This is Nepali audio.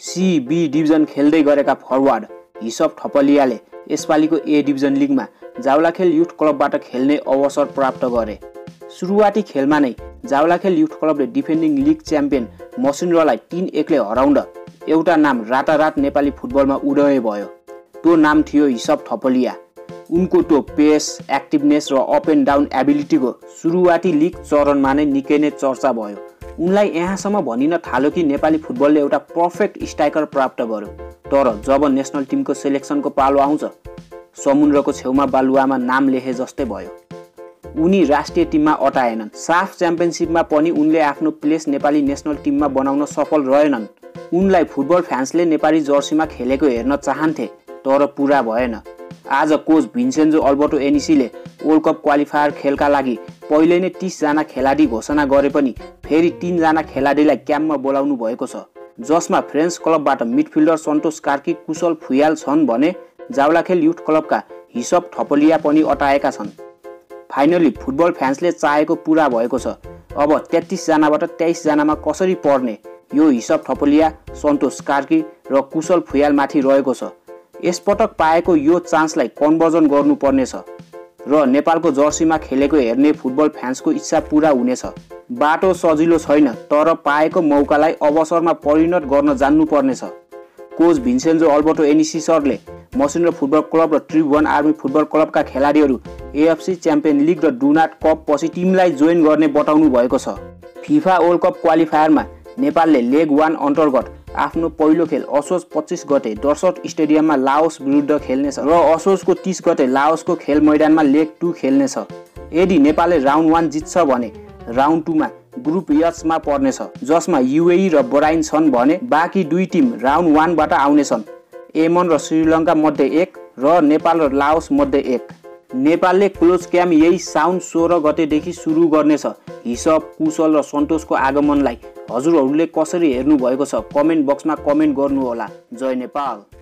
सी बी डिभिजन खेल्दै गरेका फरवार्ड हिशब थपलियाले यसपालिको ए डिभिजन लिगमा जावलाखेल युथ क्लबबाट खेल्ने अवसर प्राप्त गरे। सुरुवाती खेलमा नै जावलाखेल युथ क्लबले डिफेन्डिङ लिग च्याम्पियन मसिन्द्रालाई 3-1 ले हराउँदा एउटा नाम रातारात नेपाली फुटबलमा उदय भयो। त्यो नाम थियो हिशब थपलिया। उनको त्यो पेस, एक्टिभनेस र अप एन्ड डाउन एबिलिटीको सुरुवाती लिग चरणमा नै निकै नै चर्चा भयो। उनलाई यहाँसम्म भनिन थाल्यो कि नेपाली फुटबलले एउटा पर्फेक्ट स्ट्राइकर प्राप्त गर्यो। तर जब नेसनल टिमको सेलेक्सनको पालो आउँछ, समुद्रको छेउमा बालुवामा नाम लेखे जस्तै भयो। उनी राष्ट्रिय टिममा अटाएनन्। साफ च्याम्पियनसिपमा पनि उनले आफ्नो प्लेस नेपाली नेसनल टिममा बनाउन सफल रहेनन्। उनलाई फुटबल फ्यान्सले नेपाली जर्सीमा खेलेको हेर्न चाहन्थे, तर पुरा भएन। आज कोच भिन्सेन्जो अल्बर्टो एनिसीले वर्ल्ड कप क्वालिफायर खेलका लागि पहिले नै 30 जना खेलाडी घोषणा गरे पनि फेरि 3 जना खेलाडीलाई क्याम्पमा बोलाउनु भएको छ, जसमा फ्रेन्च क्लबबाट मिडफिल्डर सन्तोष कार्की कुशल फुयाल छन् भने जावलाखेल युथ क्लबका हिशब थपलिया पनि अटाएका छन्। फाइनली फुटबल फ्यान्सले चाहेको पुरा भएको छ। अब 33 जनाबाट 23 जनामा कसरी पर्ने यो हिशब थपलिया, सन्तोष कार्की र कुशल फुयाल माथि रहेको छ। यसपटक पाएको यो चान्सलाई कन्भर्जन गर्नुपर्नेछ र नेपालको जर्सीमा खेलेको हेर्ने फुटबल फ्यान्सको इच्छा पुरा हुनेछ। बाटो सजिलो छैन, तर पाएको मौकालाई अवसरमा परिणत गर्न जान्नुपर्नेछ। कोच भिन्सेन्जो अल्बर्टो एनिसी सरले मसिन्द्रा फुटबल क्लब र ट्रिब1 आर्मी फुटबल क्लबका खेलाडीहरू एएफसी च्याम्पियन लिग र डुनाट कप पछि टिमलाई जोइन गर्ने बताउनु भएको छ। फिफा वर्ल्ड कप क्वालिफायरमा नेपालले लेग 1 अन्तर्गत आफ्नो पहिलो खेल असोज 25 गते दर्शक स्टेडियममा लाओस विरुद्ध खेल्नेछ र असोजको 30 गते लाओसको खेल मैदानमा लेग 2 खेल्नेछ। यदि नेपालले राउन्ड 1 जित्छ भने राउन्ड 2 मा ग्रुप एच मा पर्नेछ, जसमा युएई र बहराइन छन् भने बाँकी दुई टिम राउन्ड 1 बाट आउनेछन्। येमन र श्रीलङ्का मध्ये 1 र नेपाल र लाओस मध्ये 1। नेपालले क्लोज क्याम्प यही साउन 16 गतेदेखि सुरु गर्नेछ। हिशब, कुशल र सन्तोषको आगमनलाई हजुरहरूले कसरी हेर्नु भएको छ कमेन्ट बक्समा कमेन्ट गर्नुहोला। जय नेपाल।